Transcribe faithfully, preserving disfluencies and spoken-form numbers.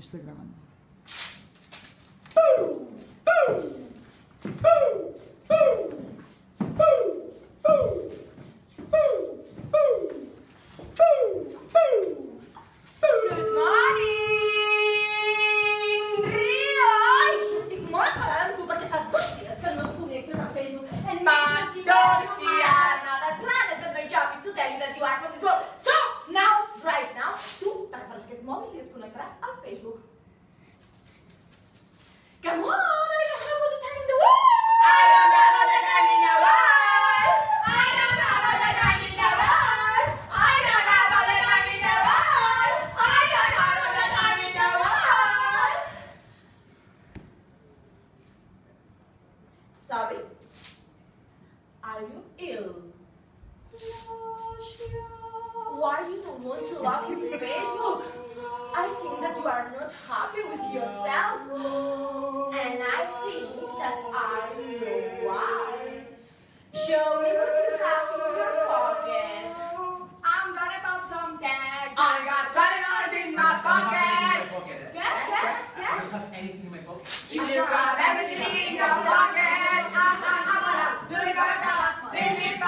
Estoy grabando. Good morning, Rio! Estic molt enfadada amb tu perquè fa dos dies que no et connectes a Facebook. And Fa dos dies! The planet that my job is to tell you that you are from this world. So, now, right now, tu t'agafaràs aquest mòbil i et connectaràs al Facebook. Come on, I don't have all the time in the world! I don't have all the time in the world! I don't have all the time in the world! I don't have all the time in the world! I don't have all the time in the world! Sorry? Are you ill? Why you don't want to log in Facebook? I think that you are not happy with yourself. And I think that I know why. Show me what you have in your pocket. I'm gonna pop some tags. I got twenty dollars in my pocket. Get, get, I get. don't have anything in my pocket. You got everything in your pocket. Ah, ah, ah, ah, ah. Do it, do it, do it.